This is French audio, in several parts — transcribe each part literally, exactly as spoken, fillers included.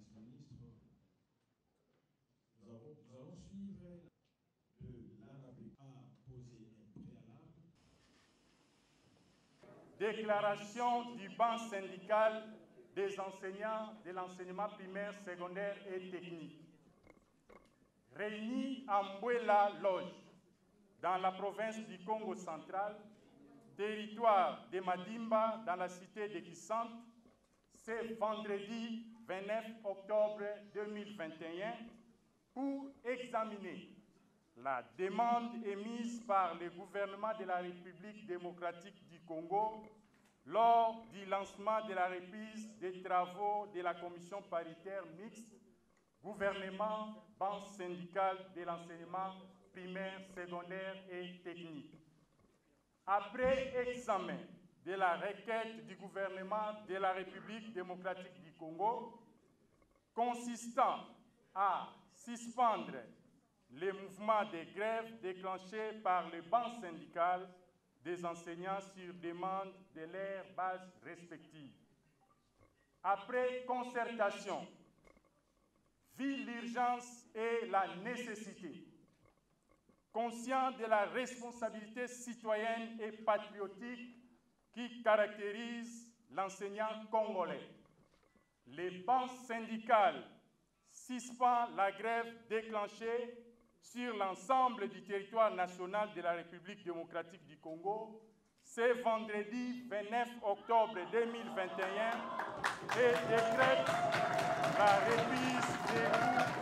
vice-ministre, nous allons, nous allons suivre de l'Arabe à poser un préalable. Déclaration du banc syndical des enseignants de l'enseignement primaire, secondaire et technique. Réunis à Mbouela Loge, dans la province du Congo central, territoire de Madimba, dans la cité de Kisante, c'est vendredi vingt-neuf octobre deux mille vingt et un, pour examiner la demande émise par le gouvernement de la République démocratique du Congo lors du lancement de la reprise des travaux de la commission paritaire mixte gouvernement, banque syndicale de l'enseignement primaire, secondaire et technique. Après examen de la requête du gouvernement de la République démocratique du Congo, consistant à suspendre les mouvements de grève déclenchés par le banc syndical des enseignants sur demande de leurs bases respectives. Après concertation, vu l'urgence et la nécessité, conscient de la responsabilité citoyenne et patriotique qui caractérise l'enseignant congolais, les banques syndicales suspendent la grève déclenchée sur l'ensemble du territoire national de la République démocratique du Congo ce vendredi vingt-neuf octobre deux mille vingt et un et décrète la reprise des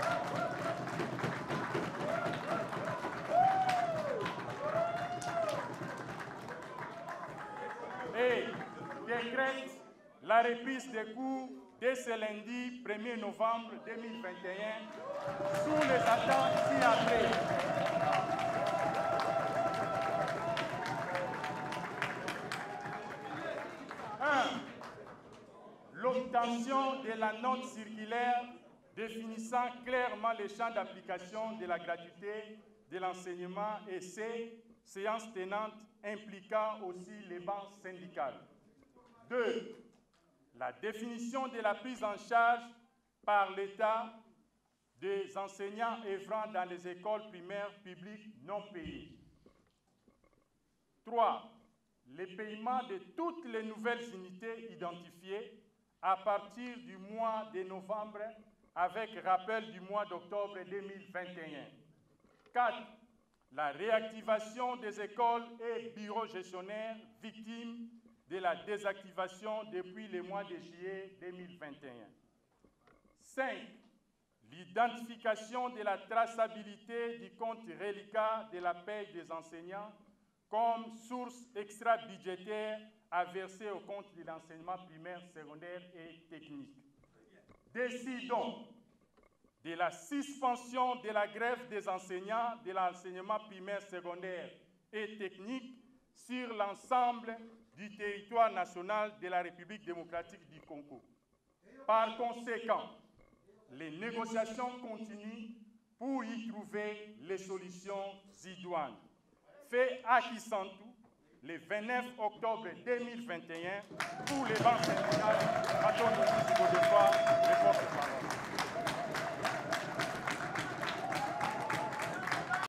cours et décrète la reprise des cours dès ce lundi premier novembre deux mille vingt et un sous les attentes ci-après. un. L'obtention de la note circulaire définissant clairement les champs d'application de la gratuité de l'enseignement et ces séances tenantes impliquant aussi les banques syndicales. deux. La définition de la prise en charge par l'État des enseignants œuvrant dans les écoles primaires publiques non payées. trois. Le paiement de toutes les nouvelles unités identifiées à partir du mois de novembre avec rappel du mois d'octobre deux mille vingt et un. quatre. La réactivation des écoles et bureaux gestionnaires victimes de la désactivation depuis le mois de juillet deux mille vingt et un. cinq. L'identification de la traçabilité du compte reliquat de la paie des enseignants comme source extra-budgétaire à verser au compte de l'enseignement primaire, secondaire et technique. Décidons de la suspension de la grève des enseignants de l'enseignement primaire, secondaire et technique sur l'ensemble du territoire national de la République démocratique du Congo. Par conséquent, les négociations continuent pour y trouver les solutions idoines. Fait à Kisante, le vingt-neuf octobre deux mille vingt et un, pour les banques syndicales, à ton niveau de foi, les porte-parole.